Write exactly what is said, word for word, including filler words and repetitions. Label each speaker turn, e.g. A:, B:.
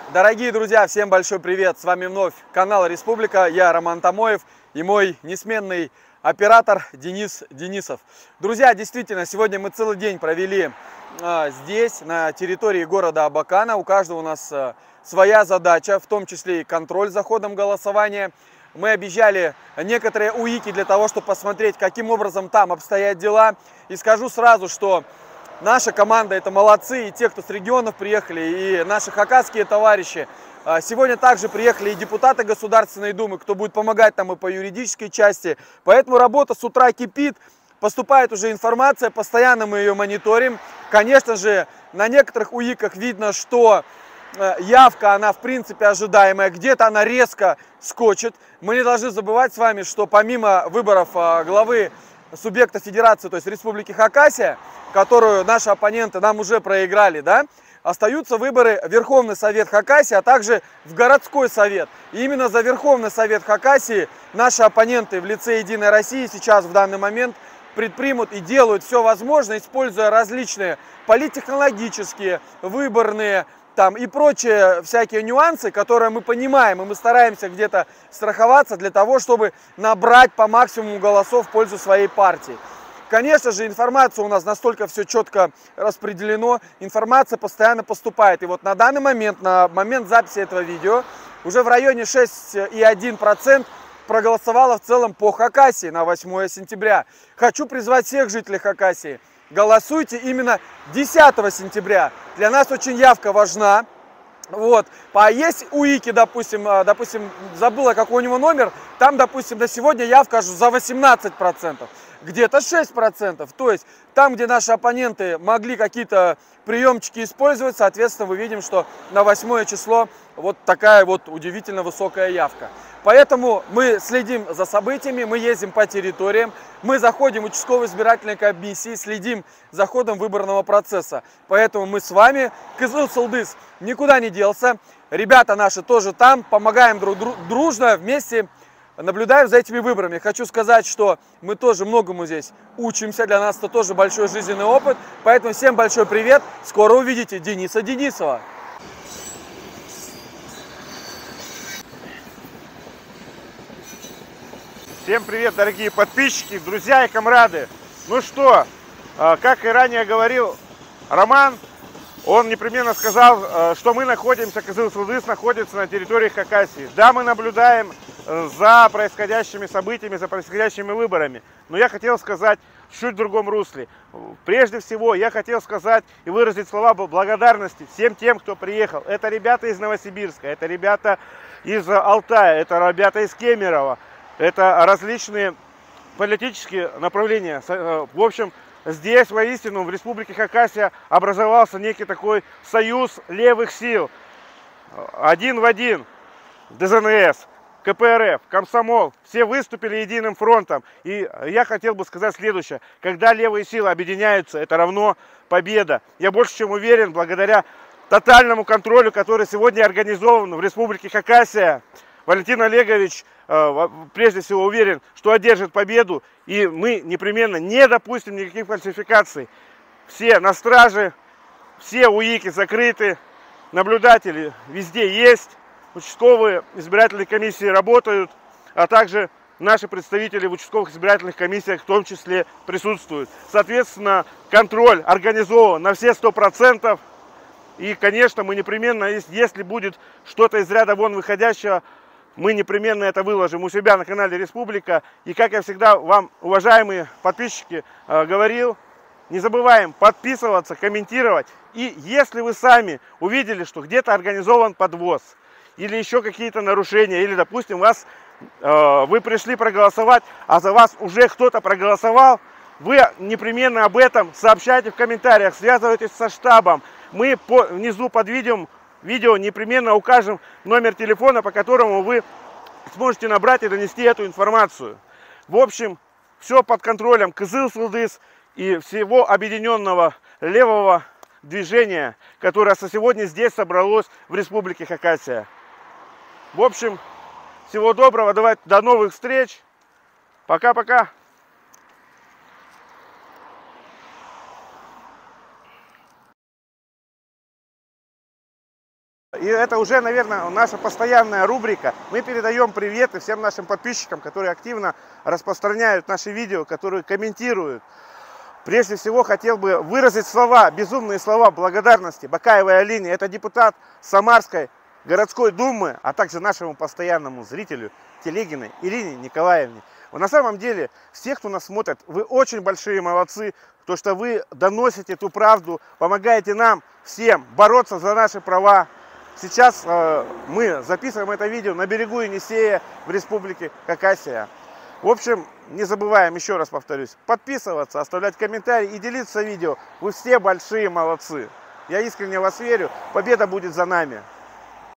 A: Дорогие друзья, всем большой привет! С вами вновь канал Республика, я Роман Тамоев и мой несменный оператор Денис Денисов. Друзья, действительно, сегодня мы целый день провели а, здесь, на территории города Абакана. У каждого у нас а, своя задача, в том числе и контроль за ходом голосования. Мы объезжали некоторые УИКи для того, чтобы посмотреть, каким образом там обстоят дела. И скажу сразу, что наша команда — это молодцы, и те, кто с регионов приехали, и наши хакасские товарищи. Сегодня также приехали и депутаты Государственной Думы, кто будет помогать нам и по юридической части. Поэтому работа с утра кипит, поступает уже информация, постоянно мы ее мониторим. Конечно же, на некоторых УИКах видно, что явка, она в принципе ожидаемая, где-то она резко скочит. Мы не должны забывать с вами, что помимо выборов главы субъекта федерации, то есть Республики Хакасия, которую наши оппоненты нам уже проиграли, да, остаются выборы в Верховный Совет Хакасии, а также в городской совет. И именно за Верховный Совет Хакасии наши оппоненты в лице Единой России сейчас в данный момент предпримут и делают все возможное, используя различные политтехнологические, выборные там и прочие всякие нюансы, которые мы понимаем, и мы стараемся где-то страховаться для того, чтобы набрать по максимуму голосов в пользу своей партии. Конечно же, информация у нас настолько все четко распределено, информация постоянно поступает. И вот на данный момент, на момент записи этого видео, уже в районе шесть и одна десятая процента проголосовало в целом по Хакасии на восьмое сентября. Хочу призвать всех жителей Хакасии: голосуйте именно десятого сентября. Для нас очень явка важна. Вот. А есть УИКи, допустим, допустим, забыла, какой у него номер, там, допустим, на сегодня явка за восемнадцать процентов. Где-то шесть процентов. То есть там, где наши оппоненты могли какие-то приемчики использовать, соответственно, мы видим, что на восьмое число вот такая вот удивительно высокая явка. Поэтому мы следим за событиями, мы ездим по территориям, мы заходим в участковые избирательные комиссии, следим за ходом выборного процесса. Поэтому мы с вами, Кызыл-Сылдыс никуда не делся, ребята наши тоже там, помогаем друг другу дружно, вместе наблюдаем за этими выборами. Хочу сказать, что мы тоже многому здесь учимся, для нас это тоже большой жизненный опыт. Поэтому всем большой привет, скоро увидите Дениса Денисова.
B: Всем привет, дорогие подписчики, друзья и комрады. Ну что, как и ранее говорил Роман, он непременно сказал, что мы находимся, Кызыл-Сылдыс находится на территории Хакасии. Да, мы наблюдаем за происходящими событиями, за происходящими выборами. Но я хотел сказать чуть в другом русле. Прежде всего, я хотел сказать и выразить слова благодарности всем тем, кто приехал. Это ребята из Новосибирска, это ребята из Алтая, это ребята из Кемерово. Это различные политические направления. В общем, здесь воистину в Республике Хакасия образовался некий такой союз левых сил. Один в один. ДЗНС, КПРФ, Комсомол. Все выступили единым фронтом. И я хотел бы сказать следующее. Когда левые силы объединяются, это равно победа. Я больше чем уверен, благодаря тотальному контролю, который сегодня организован в Республике Хакасия, Валентин Олегович прежде всего уверен, что одержит победу, и мы непременно не допустим никаких фальсификаций. Все на страже, все УИКи закрыты, наблюдатели везде есть, участковые избирательные комиссии работают, а также наши представители в участковых избирательных комиссиях в том числе присутствуют. Соответственно, контроль организован на все сто процентов, и, конечно, мы непременно, если будет что-то из ряда вон выходящего, мы непременно это выложим у себя на канале Республика. И как я всегда вам, уважаемые подписчики, говорил, не забываем подписываться, комментировать. И если вы сами увидели, что где-то организован подвоз, или еще какие-то нарушения, или, допустим, вас, вы пришли проголосовать, а за вас уже кто-то проголосовал, вы непременно об этом сообщайте в комментариях, связывайтесь со штабом. Мы по, внизу под видео Видео непременно укажем номер телефона, по которому вы сможете набрать и донести эту информацию. В общем, все под контролем Кызыл-Сылдыс и всего объединенного левого движения, которое сегодня здесь собралось в Республике Хакасия. В общем, всего доброго, давайте до новых встреч. Пока-пока. И это уже, наверное, наша постоянная рубрика. Мы передаем приветы всем нашим подписчикам, которые активно распространяют наши видео, которые комментируют. Прежде всего, хотел бы выразить слова, безумные слова благодарности Бакаевой Алине. Это депутат Самарской городской думы, а также нашему постоянному зрителю Телегиной Ирине Николаевне. На самом деле, все, кто нас смотрит, вы очень большие молодцы, то что вы доносите эту правду, помогаете нам всем бороться за наши права. Сейчас э, мы записываем это видео на берегу Енисея в республике Хакасия. В общем, не забываем, еще раз повторюсь, подписываться, оставлять комментарии и делиться видео. Вы все большие молодцы. Я искренне в вас верю. Победа будет за нами.